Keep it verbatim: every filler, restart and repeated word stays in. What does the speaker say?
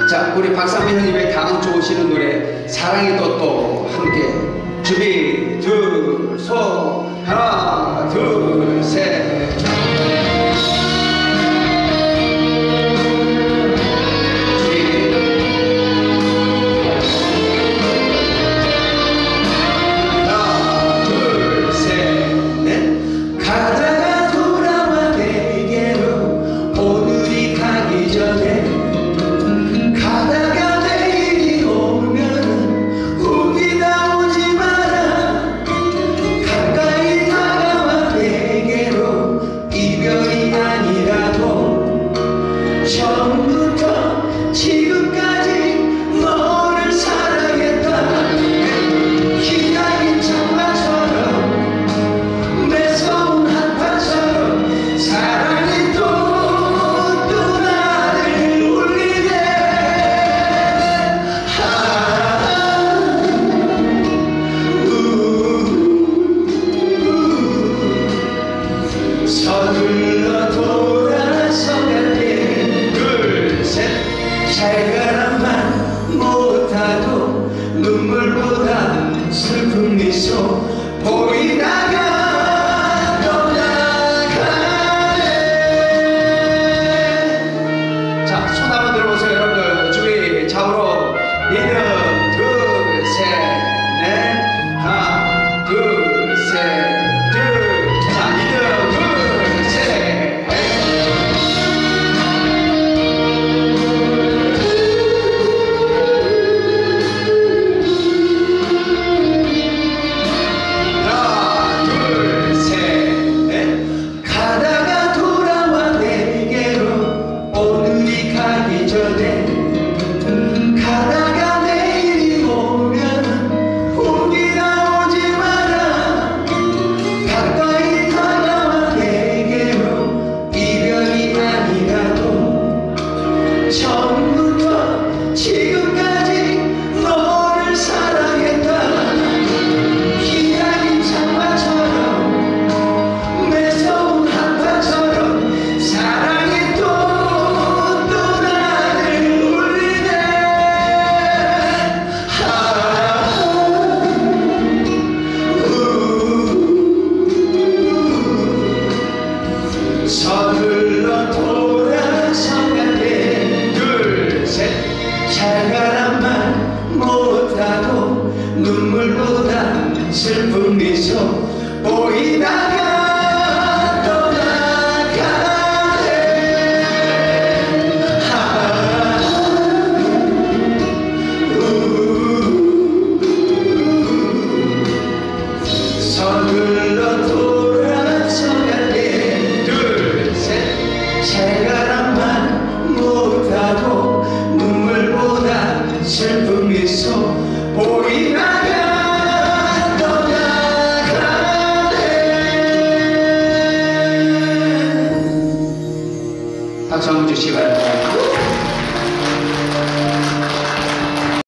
자, 우리 박상민 형님의 다음 주 오시는 노래 사랑의 돛도 함께 준비 둘, 손 하나 둘 셋. 처음부터 지금까지 너를 사랑했다. 기다린 장마처럼 매서운 한파처럼 사랑이 또 또 나를 울리네. 아, 우, 우, 서둘러 돌아서 갈게. 잘 가라만 못하고 눈물보다 슬픈 미소 보이다가 떠나가네. 자, 손 한번 들어보세요 여러분들. 준비 좌우로 리듬 둘 셋 넷 하나 둘 셋 둘. 자, 리듬 둘 셋. 가다가 내일이 오면 우기나 오지 마라. 가까이 다가와 내게로 이별이 아니라도 처음부터 지금까지 너를 사랑했다. 기다린 장마처럼 매서운 한파처럼 사랑이 또 서둘러 돌아서 갈게. 둘, 셋. 잘 가라만 못하고 눈물보다 슬픈 미소 보이다가 떠나가네. 아, 우, 서둘러 돌아서 갈게. 잘 가라만 못하고 눈물보다 슬픈 미소 보이다가 떠나가네. 박수 한번 주시기 바랍니다.